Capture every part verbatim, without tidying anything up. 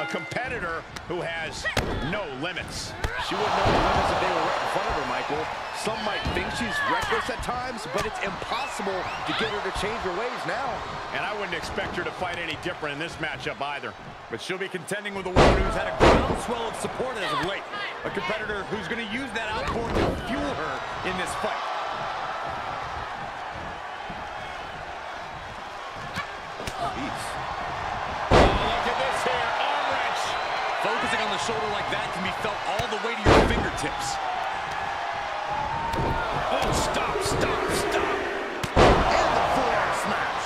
A competitor who has no limits. She wouldn't know the limits if they were right in front of her, Michael. Some might think she's reckless at times, but it's impossible to get her to change her ways now. And I wouldn't expect her to fight any different in this matchup either. But she'll be contending with a woman who's had a groundswell of support as of late. A competitor who's going to use that outpouring to fuel her in this fight. Jeez. Oh, look at this here, arm wrench. Focusing on the shoulder like that can be felt all the way to your fingertips. Oh, stop, stop, stop. And the forearm smash.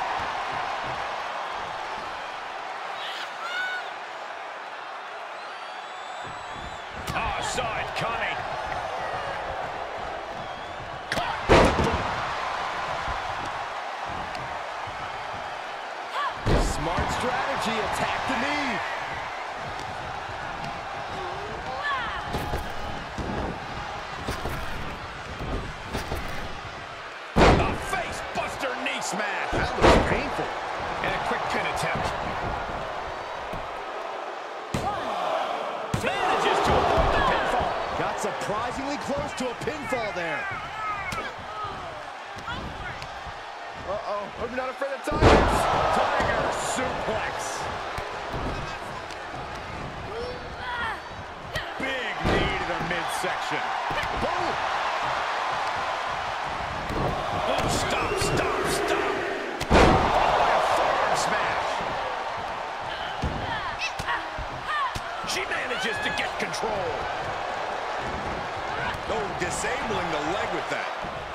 Oh, saw it coming. Smart strategy, attack the knee. A face buster knee smash. That looks painful. And a quick pin attempt. Manages to avoid the pinfall. Got surprisingly close to a pinfall there. Uh-oh, I'm not afraid of tigers. Tiger suplex. Big knee to the midsection. Boom. Oh, stop, stop, stop. Oh, a forearm smash. She manages to get control. Oh, disabling the leg with that.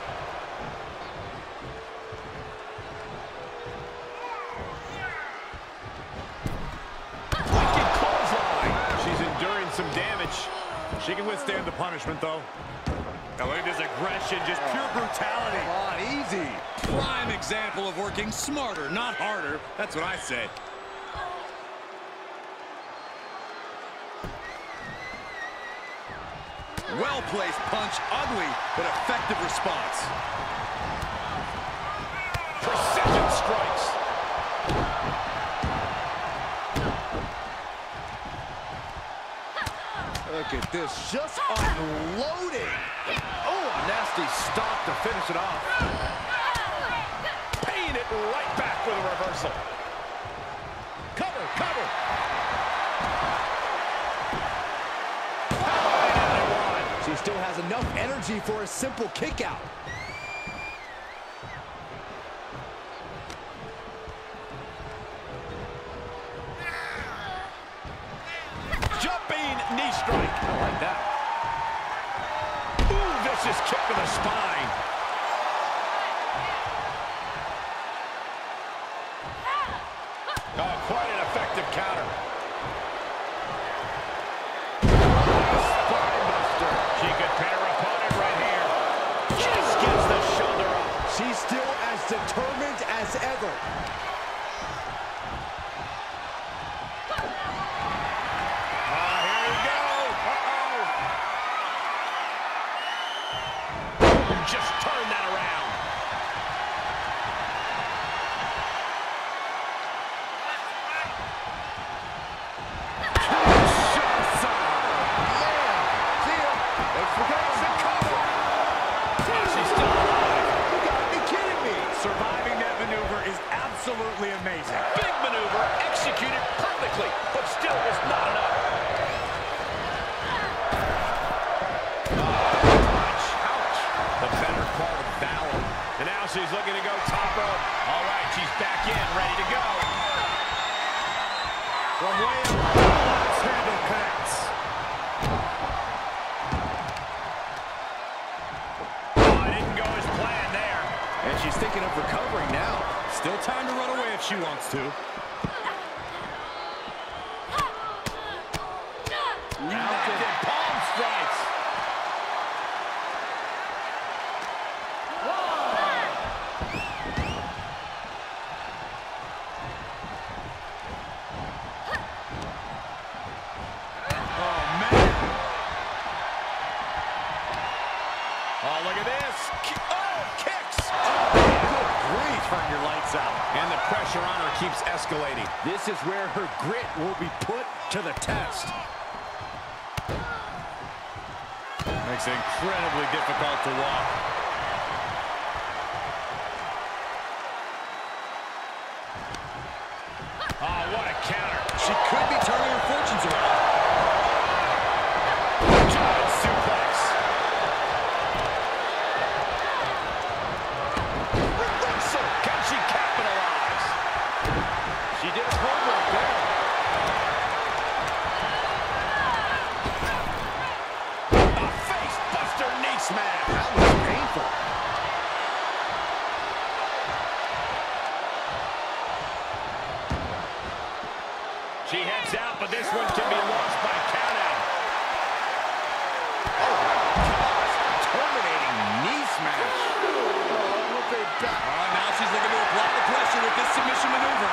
Wicked clothesline. She's enduring some damage. She can withstand the punishment, though. Now look at this aggression, just pure brutality. Come on, easy. Prime example of working smarter, not harder. That's what I say. Well-placed punch, ugly, but effective response. Precision strikes. Look at this, just unloading. Oh, a nasty stop to finish it off. Paying it right back with a reversal. Cover, cover. She still has enough energy for a simple kick out. Jumping knee strike. I like that. Ooh, vicious kick to the spine. Oh, quite an effective counter. Spine buster. She could pin her opponent right here. Just gets the shoulder up. She's still as determined as ever. Ah, here we go. Uh-oh. Just turn that around. Absolutely amazing. Big maneuver, executed perfectly, but still was not enough. Oh, ouch. Ouch. The better part of valor. And now she's looking to go top rope. All right, she's back in, ready to go. From way up, let's handle connects. Oh, it didn't go as planned there. And she's thinking of recovering now. Still time to run away if she wants to. Mounted palm strikes. Oh, man. Oh, look at this. Oh, kicks. Oh, good grief. Turn your lights out. And the pressure on her keeps escalating. This is where her grit will be put to the test. Makes it incredibly difficult to walk. Oh, what a counter. She could be turning her fortunes around. Giant suplex. Reversal. Can she capitalize? She did her homework there. A face buster knee smash. That was painful. She heads out, but this one can be lost by countout. Oh, gosh. Terminating knee smash. Oh, look at that. Oh, now she's looking to apply the pressure with this submission maneuver.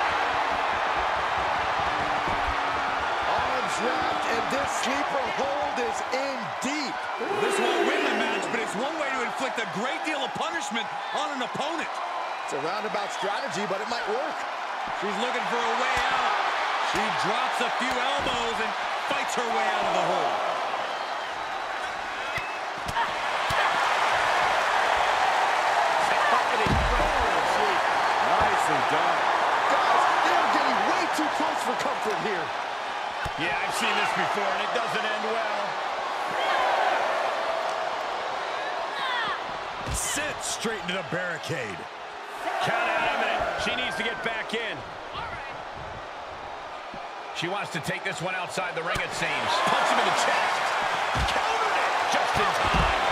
Arms wrapped, and this sleeper hold is in deep. This won't win the match, but it's one way to inflict a great deal of punishment on an opponent. It's a roundabout strategy, but it might work. She's looking for a way out. She drops a few elbows and fights her way out of the hole. Nicely done. Guys, they're getting way too close for comfort here. Yeah, I've seen this before, and it doesn't end well. Sent straight into the barricade. Count out imminent. She needs to get back in. She wants to take this one outside the ring, it seems. Punch him in the chest. Countered it just in time.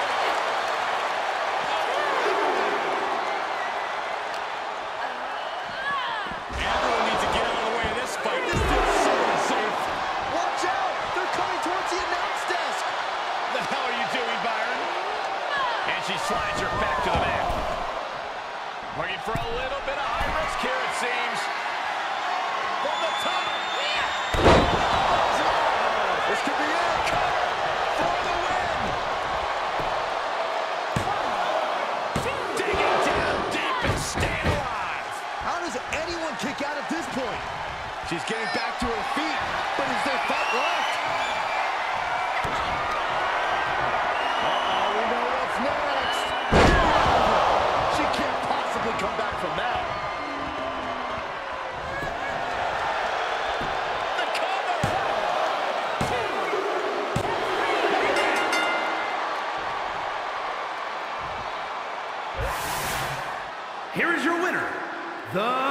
Everyone needs to get out of the way of this fight. This feels so unsafe. Watch out! They're coming towards the announce desk. What the hell are you doing, Byron? And she slides her back to the mat. Looking for a little bit of high risk here, it seems. From the top. This could be it. For the win. Digging down deep and staying alive. How does anyone kick out at this point? She's getting back to her feet, but is there fight left? Uh-oh, we know what's next. She can't possibly come back from that. Here is your winner, the